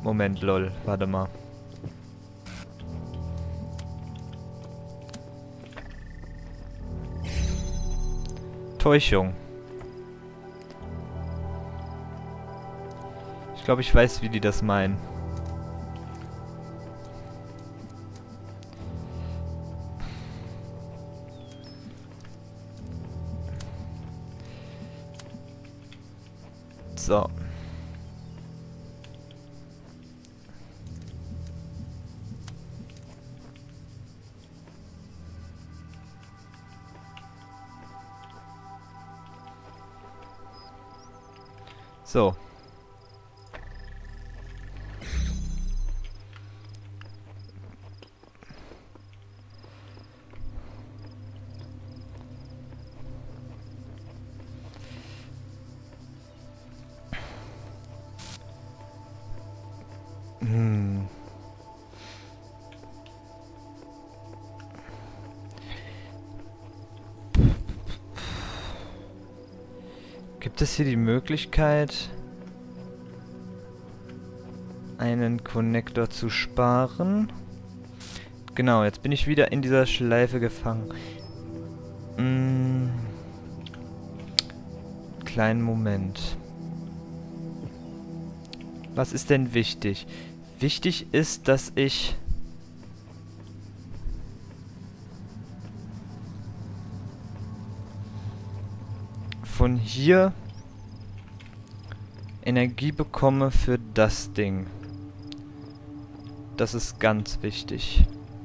Moment, lol. Warte mal. Täuschung. Ich glaube, ich weiß, wie die das meinen. So. So. Gibt es hier die Möglichkeit, einen Konnektor zu sparen? Genau, jetzt bin ich wieder in dieser Schleife gefangen. Kleinen Moment. Was ist denn wichtig? Wichtig ist, dass ich von hier Energie bekomme für das Ding. Das ist ganz wichtig.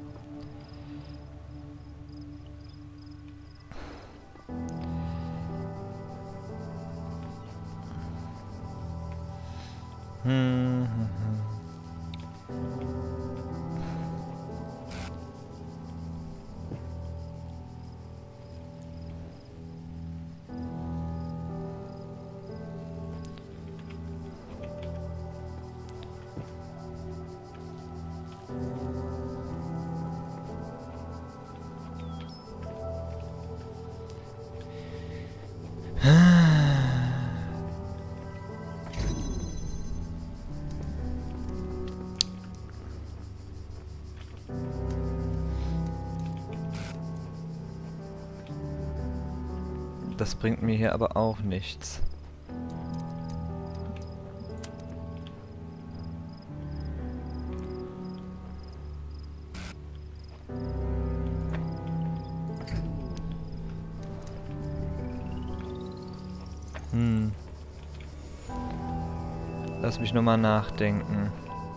Das bringt mir hier aber auch nichts. Lass mich nochmal nachdenken.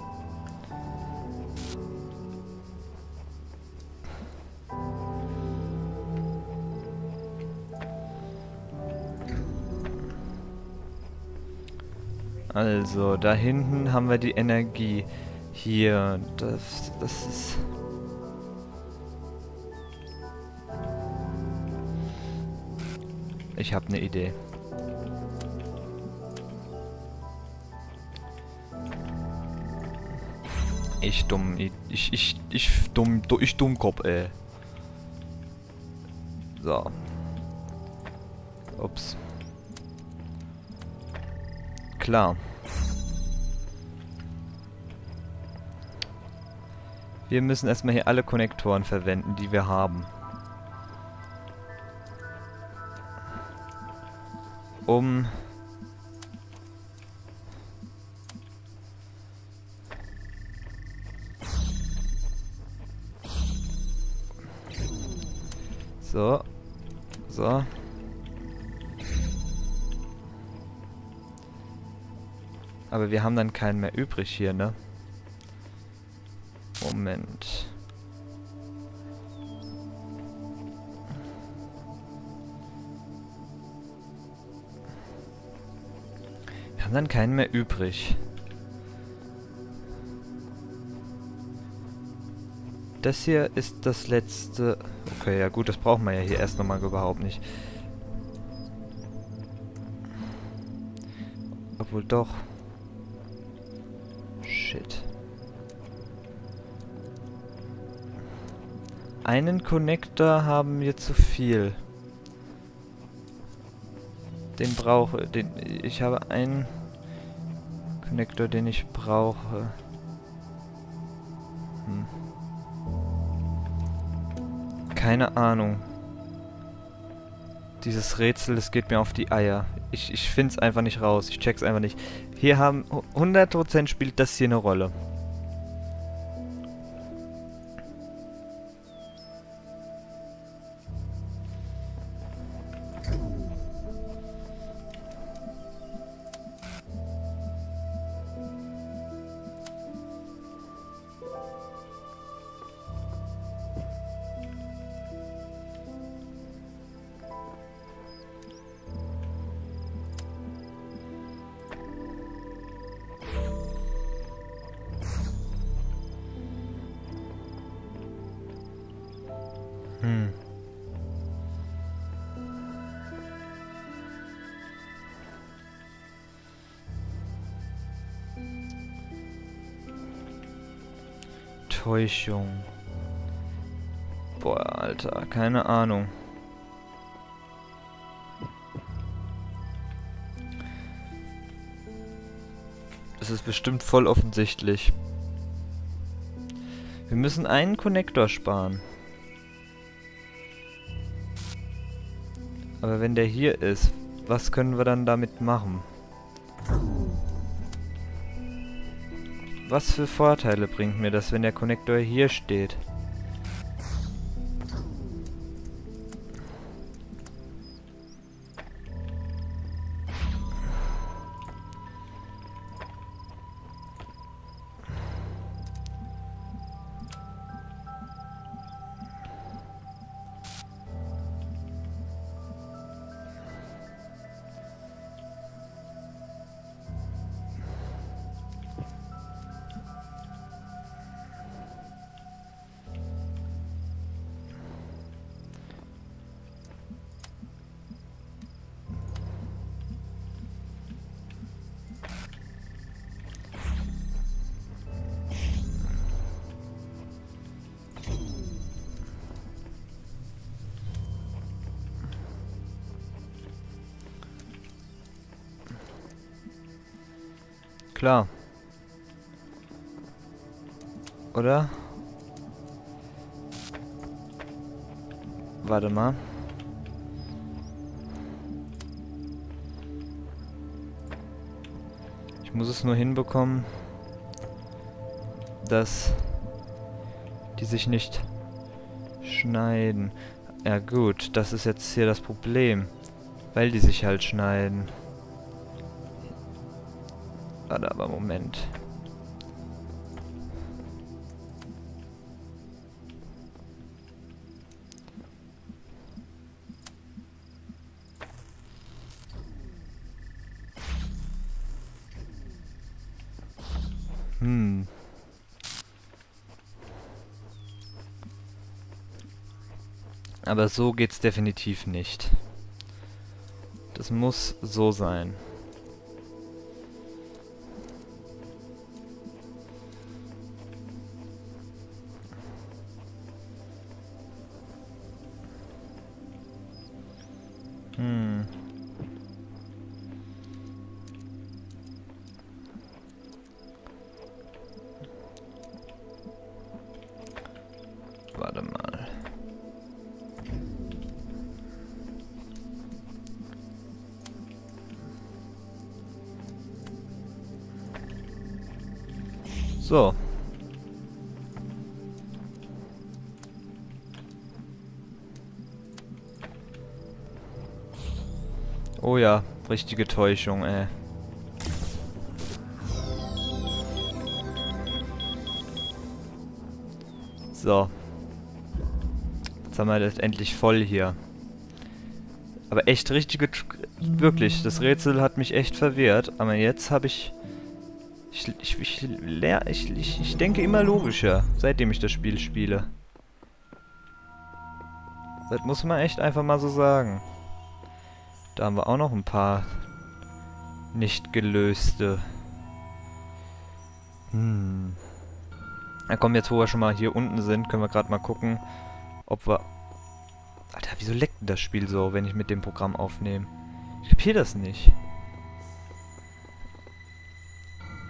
Also, da hinten haben wir die Energie. Hier, das ist... Ich habe eine Idee. Ich Dummkopf, ey. So. Ups. Klar. Wir müssen erstmal hier alle Konnektoren verwenden, die wir haben. Um... So. So. Aber wir haben dann keinen mehr übrig hier, ne? Moment. Wir haben dann keinen mehr übrig. Das hier ist das letzte... Okay, ja gut, das brauchen wir ja hier erst nochmal überhaupt nicht. Obwohl doch... Shit. Einen Konnektor haben wir zu viel. Den brauche... Ich habe einen Konnektor, den ich brauche. Keine Ahnung. Dieses Rätsel, das geht mir auf die Eier. Ich find's einfach nicht raus. Ich check's einfach nicht. Hier haben 100% spielt das hier eine Rolle. Täuschung. Boah, Alter, keine Ahnung. Das ist bestimmt voll offensichtlich. Wir müssen einen Konnektor sparen. Aber wenn der hier ist, was können wir dann damit machen? Was für Vorteile bringt mir das, wenn der Konnektor hier steht? Klar. Oder? Warte mal. Ich muss es nur hinbekommen, dass die sich nicht schneiden. Ja gut, das ist jetzt hier das Problem. Weil die sich halt schneiden. Warte, aber Moment. Aber so geht's definitiv nicht. Das muss so sein. Warte mal. So. Oh ja, richtige Täuschung, ey. So. Jetzt haben wir das endlich voll hier. Aber echt richtige... Wirklich, das Rätsel hat mich echt verwirrt. Aber jetzt habe ich... Ich denke immer logischer, seitdem ich das Spiel spiele. Das muss man echt einfach mal so sagen. Da haben wir auch noch ein paar nicht gelöste. Na komm, jetzt wo wir schon mal hier unten sind, können wir gerade mal gucken, ob wir... Alter, wieso leckt denn das Spiel so, wenn ich mit dem Programm aufnehme? Ich kapier das nicht.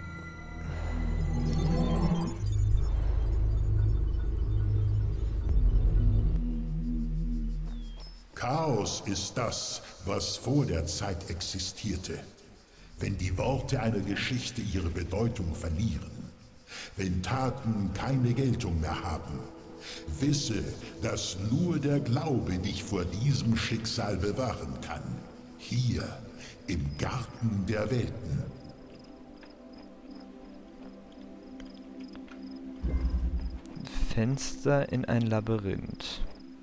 Chaos ist das, was vor der Zeit existierte. Wenn die Worte einer Geschichte ihre Bedeutung verlieren, wenn Taten keine Geltung mehr haben, wisse, dass nur der Glaube dich vor diesem Schicksal bewahren kann. Hier, im Garten der Welten. Fenster in ein Labyrinth.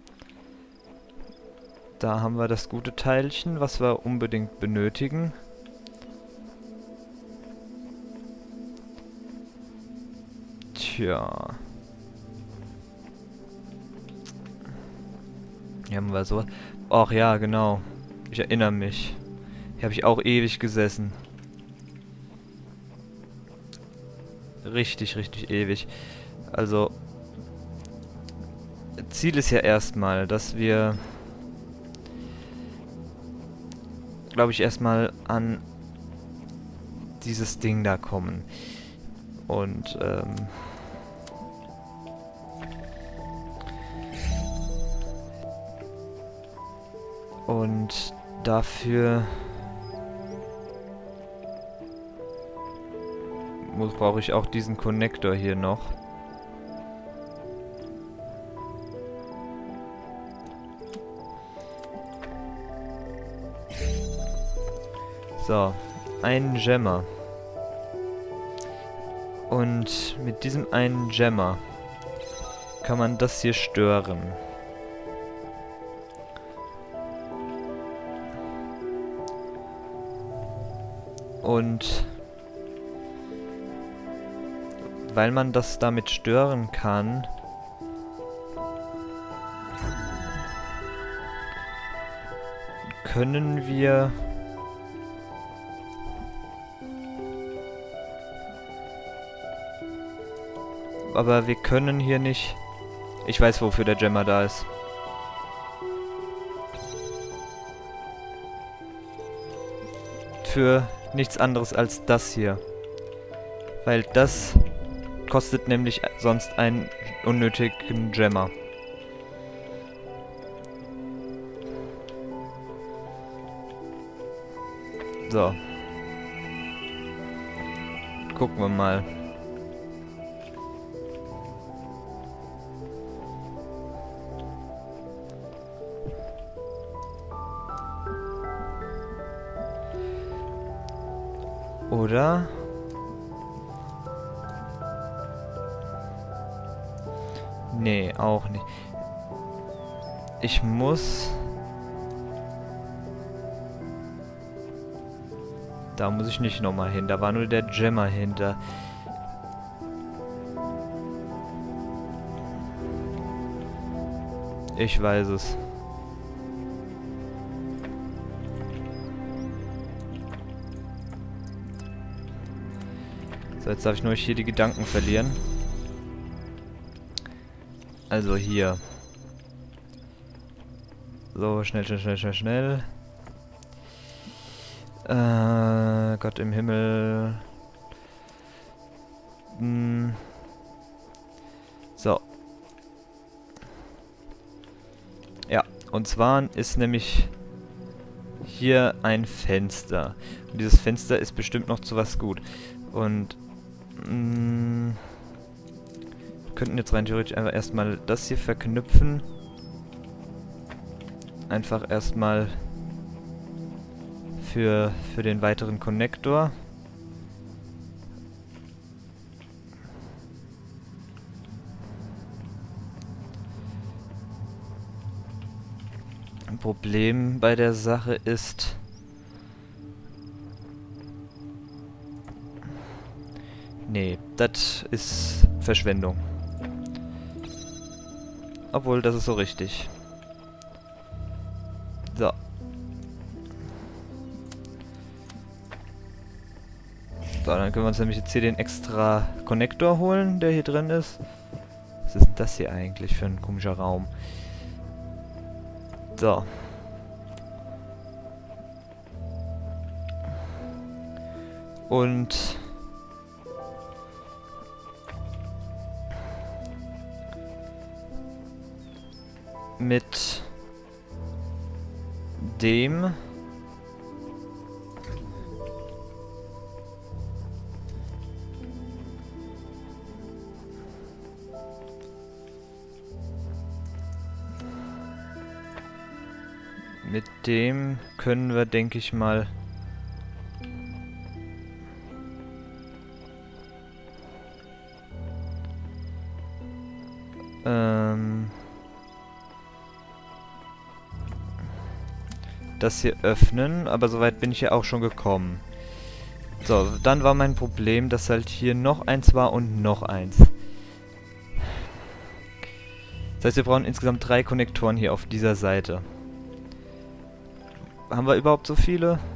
Da haben wir das gute Teilchen, was wir unbedingt benötigen. Tja. Hier haben wir so. Ach ja, genau. Ich erinnere mich. Hier habe ich auch ewig gesessen. Richtig, richtig ewig. Also, Ziel ist ja erstmal, dass wir, glaube ich, erstmal an dieses Ding da kommen. Und dafür brauche ich auch diesen Konnektor hier noch. So, ein Gemmer. Und mit diesem einen Gemmer kann man das hier stören. Und weil man das damit stören kann, können wir aber wir können hier nicht. Ich weiß, wofür der Gemmer da ist. Für nichts anderes als das hier. Weil das kostet nämlich sonst einen unnötigen Gemmer. So. Gucken wir mal. Oder? Nee, auch nicht. Ich muss... Da muss ich nicht nochmal hin. Da war nur der Gemmer hinter. Ich weiß es. So, jetzt darf ich nur hier die Gedanken verlieren. Also hier. So, schnell, schnell, schnell, schnell, schnell. Gott im Himmel. So. Ja, und zwar ist nämlich hier ein Fenster. Und dieses Fenster ist bestimmt noch zu was gut. Und wir könnten jetzt rein theoretisch einfach erstmal das hier verknüpfen. Einfach erstmal für den weiteren Konnektor. Ein Problem bei der Sache ist, nee, das ist Verschwendung. Obwohl, das ist so richtig. So. So, dann können wir uns nämlich jetzt hier den extra Konnektor holen, der hier drin ist. Was ist denn das hier eigentlich für ein komischer Raum? So. Und mit dem... Mit dem können wir, denke ich mal... das hier öffnen, aber soweit bin ich ja auch schon gekommen. So, dann war mein Problem, dass halt hier noch eins war und noch eins. Das heißt, wir brauchen insgesamt 3 Konnektoren hier auf dieser Seite. Haben wir überhaupt so viele?